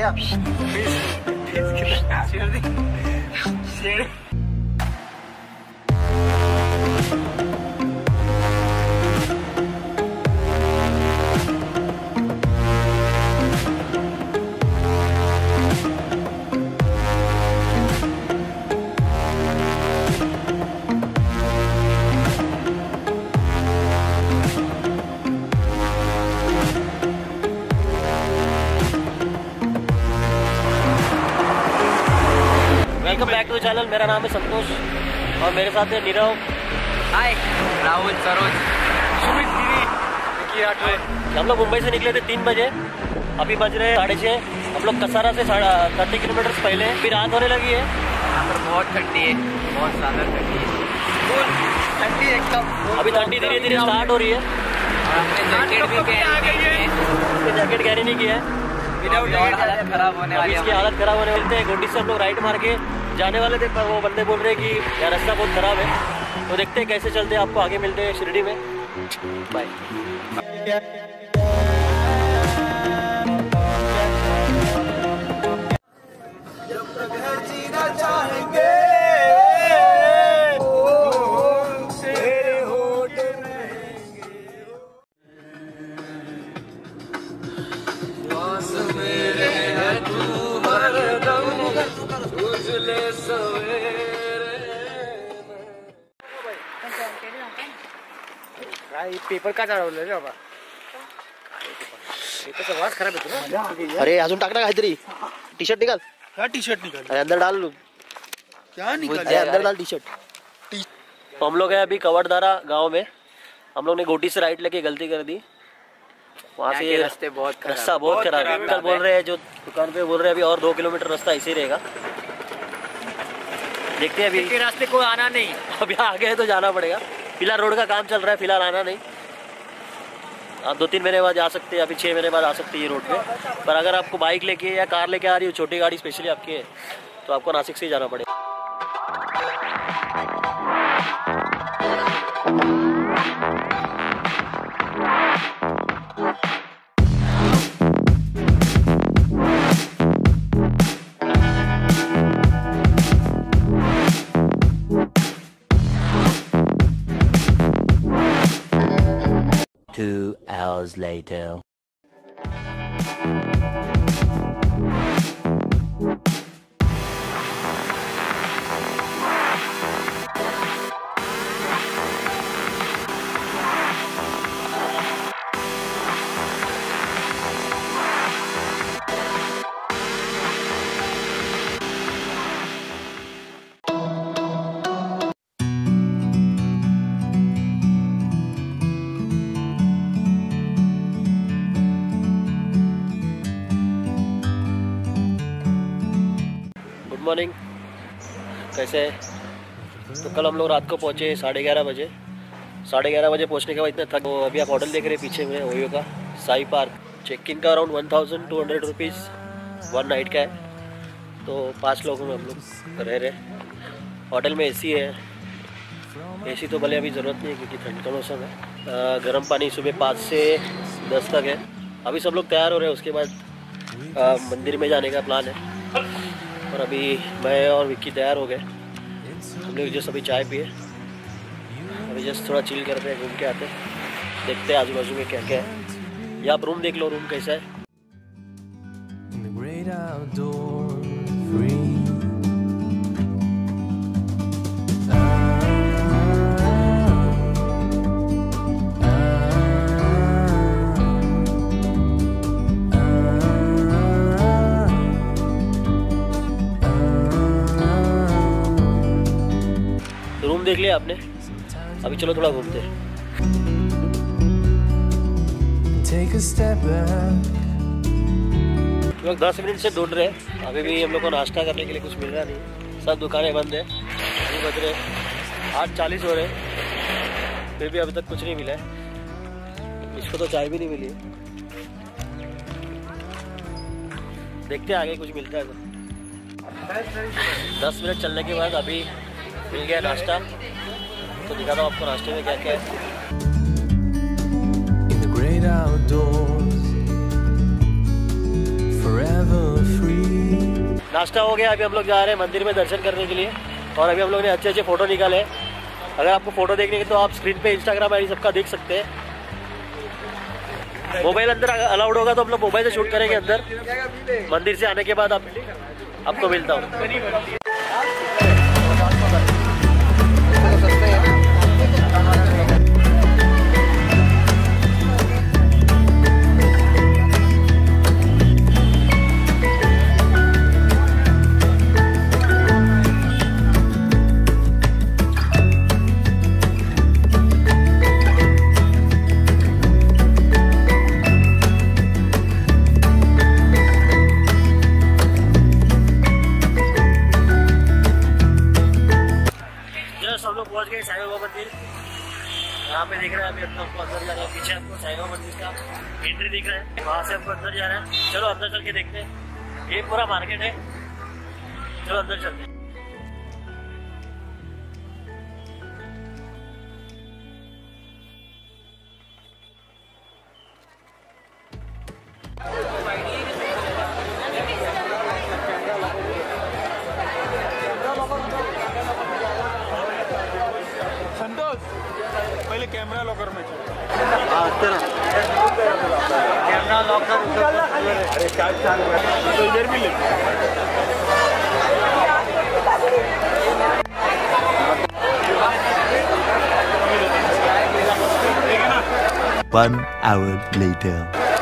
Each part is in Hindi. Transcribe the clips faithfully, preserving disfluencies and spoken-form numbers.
क्या? Welcome back to channel. मेरा नाम है संतोष और मेरे साथ है नीरव, हाय, राहुल, सरोज, सुमित, गिरी, आठ बजे। हम लोग मुंबई से निकले थे तीन बजे, अभी बज रहे साढ़े छः। हम लोग कसारा से साढ़ा थर्टी किलोमीटर पहले, फिर रात होने लगी है। यहाँ पर बहुत ठंडी है, बहुत ज़्यादा ठंडी है, ठंडी एकदम। अभी ठंडी धीरे धीरे स्टार्ट हो रही है। जैकेट भी जैकेट कैरी नहीं किया है, हालत खराब होने वाली है। इसकी हालत खराब होने वाली है। गोटी से हम लोग राइट मार के जाने वाले थे, पर वो बंदे बोल रहे हैं कि यार रास्ता बहुत खराब है, तो देखते हैं कैसे चलते हैं। आपको आगे मिलते हैं शिरडी में। बाय। पेपर का चढवलं रे बाबा, पेपरचा वास खराब येतो ना। अरे अजून टाक ना काहीतरी। टी शर्ट निकाल। क्या टी शर्ट निकाल? अरे अंदर डाल लू। क्या निकाल? अरे अंदर डाल टी शर्ट। तो हम लोग हैं अभी कवड़दारा गांव में। हम लोग ने गोटी से राइट लेके गलती कर दी। वहाँ से रास्ते बहुत रास्ता बहुत खराब है। कल बोल रहे हैं जो दुकान पे बोल रहे हैं अभी और दो किलोमीटर रास्ता ऐसे ही रहेगा। देखते हैं अभी रास्ते को आना नहीं। अब यहाँ आगे है तो जाना पड़ेगा। फिलहाल रोड का काम चल रहा है, फिलहाल आना नहीं। आप दो तीन महीने बाद आ सकते हैं, अभी छः महीने बाद आ सकते हैं ये रोड पे। पर अगर आपको बाइक लेके या कार लेके आ रही हो, छोटी गाड़ी स्पेशली आपकी है, तो आपको नासिक से ही जाना पड़ेगा। Two hours later. मॉर्निंग, कैसे है? तो कल हम लोग रात को पहुँचे साढ़े ग्यारह बजे। साढ़े ग्यारह बजे पहुँचने के बाद इतना थक। तो अभी आप होटल देख रहे हैं पीछे में, ओयो का साई पार्क। चेक इन का around one thousand two hundred rupees one night का है। तो पाँच लोगों में हम लोग रह रहे। होटल में एसी है। एसी तो भले अभी ज़रूरत नहीं है क्योंकि ठंड का मौसम है। गर्म पानी सुबह पाँच से दस तक है। अभी सब लोग तैयार हो रहे हैं, उसके बाद आ, मंदिर में जाने का प्लान है। और अभी मैं और विक्की तैयार हो गए। हम लोग जस्ट अभी चाय पिए, अभी जस्ट थोड़ा चिल करते हैं, घूम के आते हैं, देखते हैं आजू बाजू में क्या क्या है। या आप रूम देख लो, रूम कैसा है। रूम देख लिया आपने, अभी चलो थोड़ा घूमते हैं। लोग दस मिनट से ढूंढ रहे हैं, अभी भी हम लोग को नाश्ता करने के लिए कुछ मिल रहा नहीं। सब दुकानें बंद है। अभी बज रहे आठ चालीस हो रहे, फिर भी अभी तक कुछ नहीं मिला है। इसको तो चाय भी नहीं मिली है। देखते हैं आगे कुछ मिलता है तो। दस मिनट चलने के बाद अभी मिल गया नाश्ता, तो दिखाता हूँ आपको नाश्ते में क्या क्या है। In the great outdoors, forever free. नाश्ता हो गया, अभी हम लोग जा रहे हैं मंदिर में दर्शन करने के लिए। और अभी हम लोग ने अच्छे अच्छे फ़ोटो निकाले। अगर आपको फ़ोटो देखने के तो आप स्क्रीन पे इंस्टाग्राम आई डी सबका देख सकते हैं। मोबाइल अंदर अलाउड होगा तो हम लोग मोबाइल से शूट करेंगे अंदर। मंदिर से आने के बाद आप आपको मिलता हूँ। हम लोग पहुंच गए साईं बाबा मंदिर। यहाँ पे दिख रहा है, अभी हम लोग अंदर जा रहे हैं। पीछे आपको साईं बाबा मंदिर का एंट्री दिख रहा है, वहाँ से हमको अंदर जा रहा है। चलो अंदर चल के देखते हैं। ये पूरा मार्केट है, चलो अंदर चलते हैं। पहले कैमरा लॉकर में कैमरा लॉकर तो इधर भी ले। One hour later.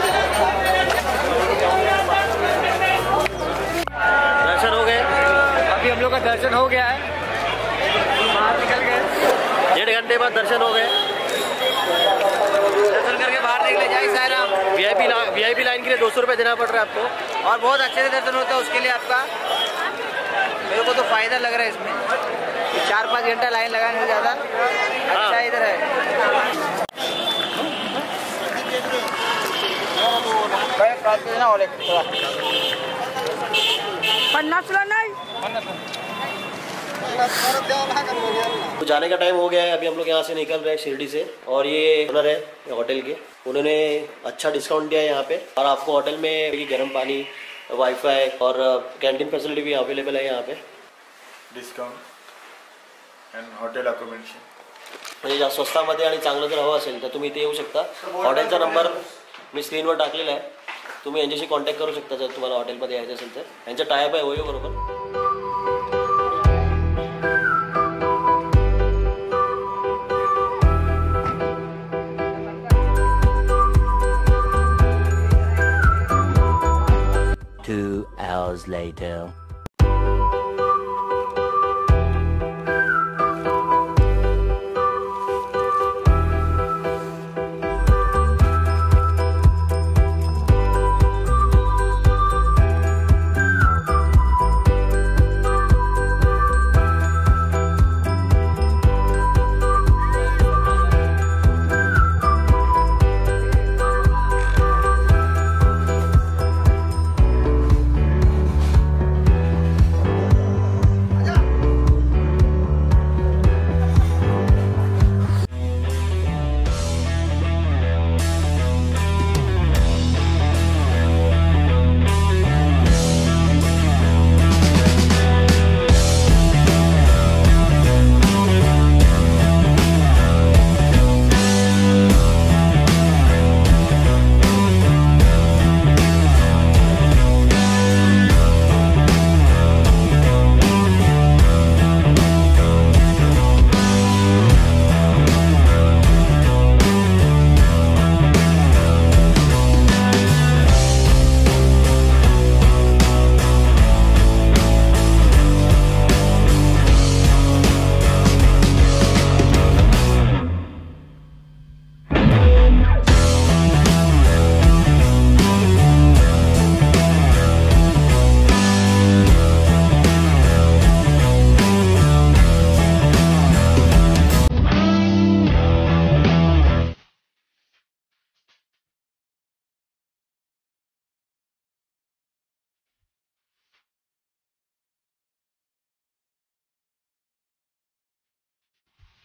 दर्शन हो गए। अभी हम लोग का दर्शन हो गया है, बाहर निकल गए। डेढ़ घंटे बाद दर्शन हो गए। दर्शन करके बाहर निकले, जय साईं राम। वीआईपी ला, वीआईपी लाइन के लिए दो सौ रुपये देना पड़ रहा है आपको। और बहुत अच्छे से दर्शन होता है, उसके लिए आपका मेरे को तो फायदा लग रहा है इसमें। चार पाँच घंटा लाइन लगाने से ज़्यादा अच्छा इधर है। तो जाने का टाइम हो गया है। अभी हम लोग यहाँ से निकल रहे हैं शिरडी से। और ये ओनर है होटल के, उन्होंने अच्छा डिस्काउंट दिया है यहाँ पे। और आपको होटल में गर्म पानी, वाईफाई और कैंटीन फैसिलिटी भी अवेलेबल है यहाँ पे। डिस्काउंट अँड हॉटेल अकोमोडेशन म्हणजे जास्त स्वस्तामध्ये आणि चांगलं जर हवं असेल तर तुम्ही इथे येऊ शकता। हॉटेलचा नंबर मी स्क्रीनवर टाकलेला आहे, तुम्ही यांच्याशी कॉन्टॅक्ट करू शकता जर तुम्हाला हॉटेलमध्ये यायचं असेल तर। यांचा टायअप आहे ओयो बरोबर। Two hours later.